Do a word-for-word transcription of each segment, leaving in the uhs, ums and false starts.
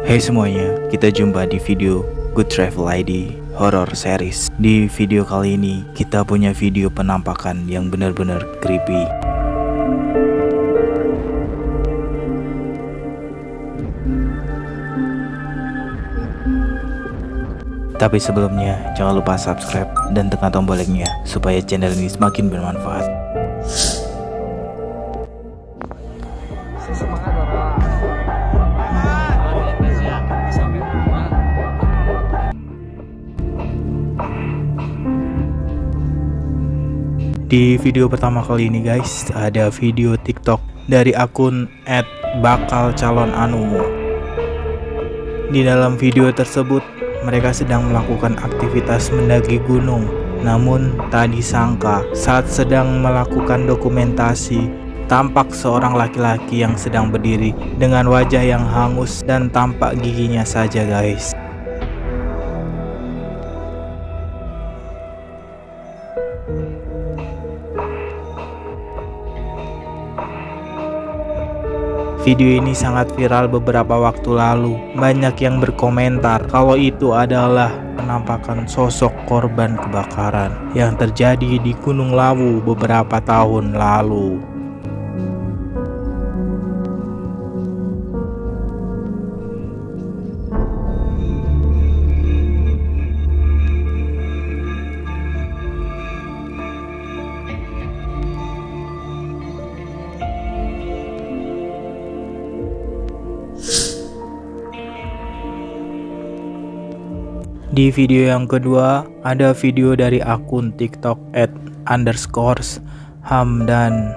Hey semuanya, kita jumpa di video Good Travel I D Horror Series. Di video kali ini kita punya video penampakan yang benar-benar creepy. Tapi sebelumnya jangan lupa subscribe dan tekan tombol like-nya supaya channel ini semakin bermanfaat. Di video pertama kali ini guys, ada video TikTok dari akun et bakal calon anumu. Di dalam video tersebut mereka sedang melakukan aktivitas mendaki gunung. Namun tak disangka saat sedang melakukan dokumentasi, tampak seorang laki-laki yang sedang berdiri dengan wajah yang hangus dan tampak giginya saja guys. Video ini sangat viral beberapa waktu lalu. Banyak yang berkomentar kalau itu adalah penampakan sosok korban kebakaran yang terjadi di Gunung Lawu beberapa tahun lalu. Di video yang kedua ada video dari akun TikTok et underscores hamdan.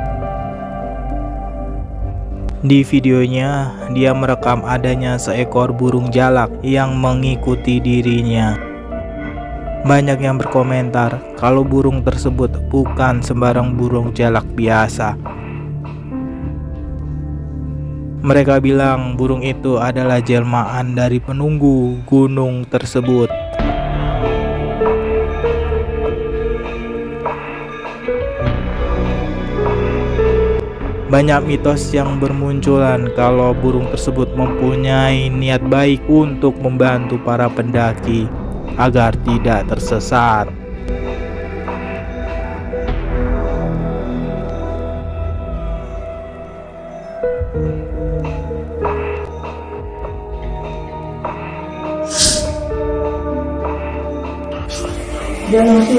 Di videonya dia merekam adanya seekor burung jalak yang mengikuti dirinya. Banyak yang berkomentar kalau burung tersebut bukan sembarang burung jalak biasa. Mereka bilang burung itu adalah jelmaan dari penunggu gunung tersebut. Banyak mitos yang bermunculan kalau burung tersebut mempunyai niat baik untuk membantu para pendaki agar tidak tersesat. Dia nanti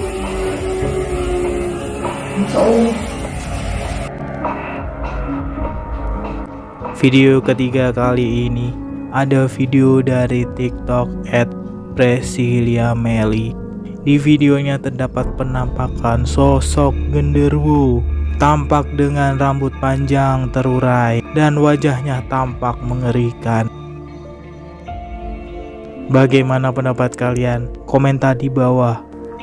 Video ketiga kali ini ada video dari TikTok et Presilia Meli. Di videonya terdapat penampakan sosok genderuwo, tampak dengan rambut panjang terurai dan wajahnya tampak mengerikan. Bagaimana pendapat kalian? Komentar di bawah.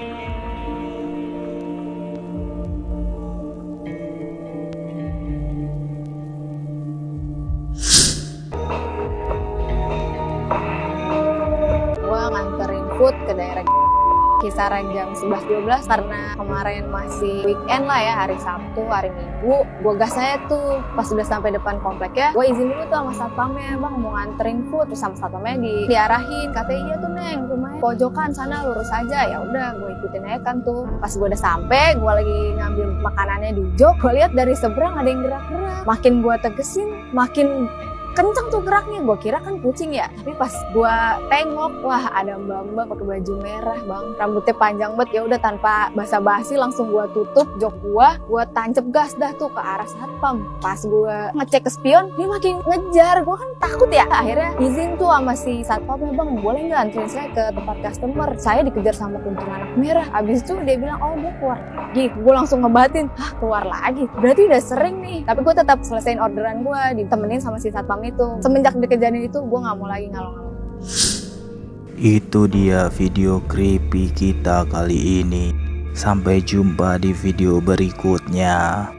Gua nganterin food ke daerah kisaran jam sebelas dua belas karena kemarin masih weekend lah ya, hari Sabtu, hari Minggu. Gue gas aja tuh pas udah sampai depan komplek ya, gue izin dulu tuh sama satpamnya, bang mau nganterin food. Terus sama satpamnya di diarahin, katanya iya tuh neng rumahnya pojokan sana, lurus aja. Ya udah gue ikutin aja kan tuh. Pas gue udah sampai, gue lagi ngambil makanannya di jok, gue lihat dari seberang ada yang gerak-gerak. Makin gue tegesin, makin kenceng tuh geraknya. Gue kira kan kucing ya, tapi pas gue tengok, wah ada mbak-mbak pakai baju merah bang, rambutnya panjang banget. Ya udah tanpa basa-basi langsung gue tutup jok gue, gue tancep gas dah tuh ke arah satpam. Pas gue ngecek ke spion, dia makin ngejar. Gue kan takut ya, akhirnya izin tuh sama si satpamnya, bang boleh nggak anterin saya ke tempat customer, saya dikejar sama kuntung anak merah. Abis itu dia bilang oh dia keluar lagi. Gue langsung ngebatin, ah keluar lagi, berarti udah sering nih. Tapi gue tetap selesaiin orderan gue, ditemenin sama si satpam itu. Semenjak di kejadian itu gue nggak mau lagi ngalong-ngalong. Itu dia video creepy kita kali ini. Sampai jumpa di video berikutnya.